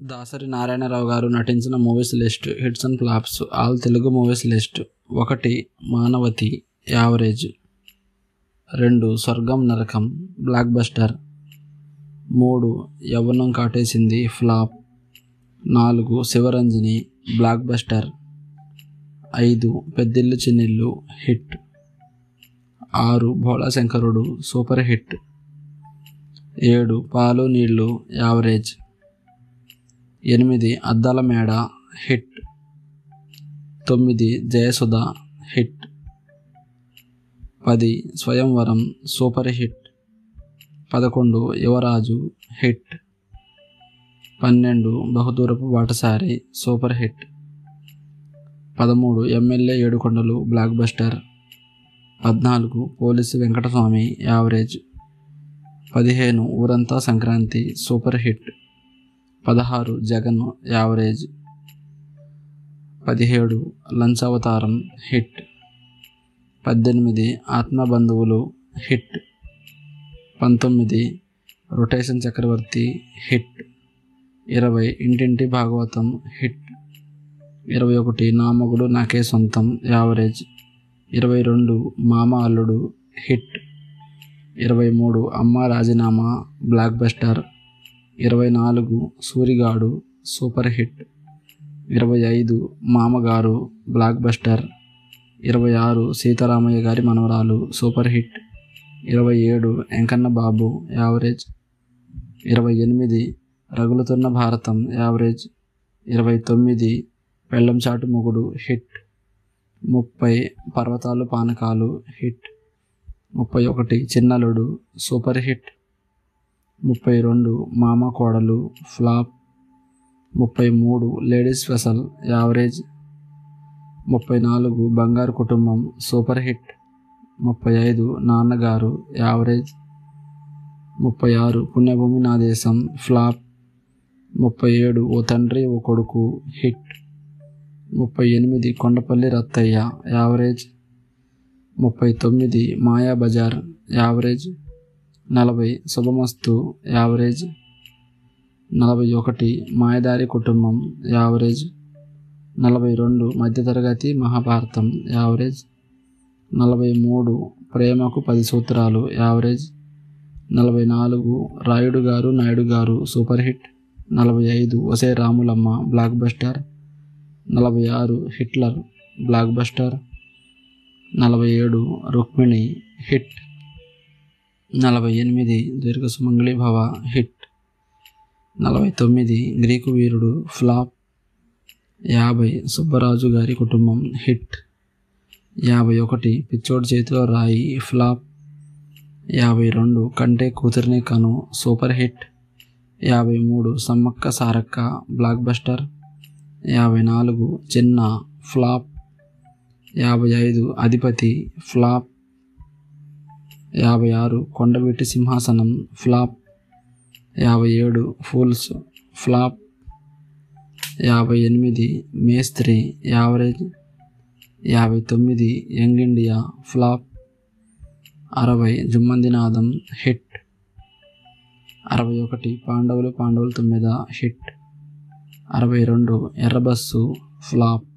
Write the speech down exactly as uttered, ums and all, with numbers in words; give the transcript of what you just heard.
దాసరి నారాయణరావు గారు నటించిన movies list. Hits and flops. All Telugu movies list. ఒకటి మానవతి, యావరేజ్. రెండు స్వర్గం నరకం, బ్లాక్ బస్టర్. మూడు యవ్వనం కాటేసింది, ఫ్లాప్. నాలుగు శివరంజని, బ్లాక్ బస్టర్. ఐదు పెద్దిల్లు చిన్నిల్లు, హిట్. ఆరు భోళాశంకరుడు, సూపర్ హిట్. ఏడు పాలు నీళ్లు, యావరేజ్. ఎనిమిది అద్దాల మేడ, హిట్. తొమ్మిది జయసుధ, హిట్. పది స్వయంవరం, సూపర్ హిట్. పదకొండు యువరాజు, హిట్. పన్నెండు బహుదూరపు బాటసారి, సూపర్ హిట్. పదమూడు ఎమ్మెల్యే ఏడుకొండలు, బ్లాక్ బస్టర్. పద్నాలుగు పోలీసు వెంకటస్వామి, యావరేజ్. పదిహేను ఊరంతా సంక్రాంతి, సూపర్ హిట్. పదహారు జగన్, యావరేజ్. పదిహేడు లంచావతారం, హిట్. పద్దెనిమిది ఆత్మబంధువులు, హిట్. పంతొమ్మిది రొటేషన్ చక్రవర్తి, హిట్. ఇరవై ఇంటింటి భాగవతం, హిట్. ఇరవై ఒకటి నా మొగుడు నాకే సొంతం, యావరేజ్. ఇరవై రెండు మామ అల్లుడు, హిట్. ఇరవై మూడు అమ్మ రాజీనామా, బ్లాక్ బస్టర్. ఇరవై నాలుగు సూరిగాడు, సూపర్ హిట్. ఇరవై ఐదు మామగారు, బ్లాక్ బస్టర్. ఇరవై ఆరు సీతారామయ్య గారి మనవరాలు, సూపర్ హిట్. ఇరవై ఏడు ఎంకన్న బాబు, యావరేజ్. ఇరవై ఎనిమిది రగులుతున్న భారతం, యావరేజ్. ఇరవై తొమ్మిది పెళ్ళం చాటు మొగుడు, హిట్. ముప్పై పర్వతాలు పానకాలు, హిట్. ముప్పై ఒకటి చిన్నలుడు, సూపర్ హిట్. ముప్పై రెండు మామ కోడలు, ఫ్లాప్. ముప్పై మూడు లేడీస్ స్పెషల్, యావరేజ్. ముప్పై నాలుగు బంగారు కుటుంబం, సూపర్ హిట్. ముప్పై ఐదు నాన్నగారు, యావరేజ్. ముప్పై ఆరు పుణ్యభూమి నా దేశం, ఫ్లాప్. ముప్పై ఏడు ఓ తండ్రి ఓ కొడుకు, హిట్. ముప్పై ఎనిమిది కొండపల్లి రత్తయ్య, యావరేజ్. ముప్పై తొమ్మిది మాయా బజార్, యావరేజ్. నలభై శుభమస్తు, యావరేజ్. నలభై ఒకటి మాయదారి కుటుంబం, యావరేజ్. నలభై రెండు మధ్యతరగతి మహాభారతం, యావరేజ్. నలభై మూడు ప్రేమకు పది సూత్రాలు, యావరేజ్. నలభై నాలుగు రాయుడు గారు నాయుడు గారు, సూపర్ హిట్. నలభై ఐదు ఒసే రాములమ్మ, బ్లాక్ బస్టర్. నలభై ఆరు హిట్లర్, బ్లాక్ బస్టర్. నలభై ఏడు రుక్మిణి, హిట్. నలభై ఎనిమిది దీర్ఘ సుమంగళి భవ, హిట్. నలభై తొమ్మిది గ్రీకు వీరుడు, ఫ్లాప్. యాభై సుబ్బరాజు గారి కుటుంబం, హిట్. యాభై ఒకటి పిచ్చోడి చేతిలో రాయి, ఫ్లాప్. యాభై రెండు కంటే కూతురిని కను, సూపర్ హిట్. యాభై మూడు సమ్మక్క సారక్క, బ్లాక్ బస్టర్. యాభై నాలుగు చిన్న, ఫ్లాప్. యాభై ఐదు అధిపతి, ఫ్లాప్. యాభై ఆరు కొండవీటి సింహాసనం, ఫ్లాప్. యాభై ఏడు ఫూల్స్, ఫ్లాప్. యాభై ఎనిమిది మేస్త్రి, యావరేజ్. యాభై తొమ్మిది యంగ్ ఇండియా, ఫ్లాప్. అరవై జుమ్మందినాదం, హిట్. అరవై ఒకటి పాండవులు పాండవులు తొమ్మిద, హిట్. అరవై రెండు ఎర్రబస్సు, ఫ్లాప్.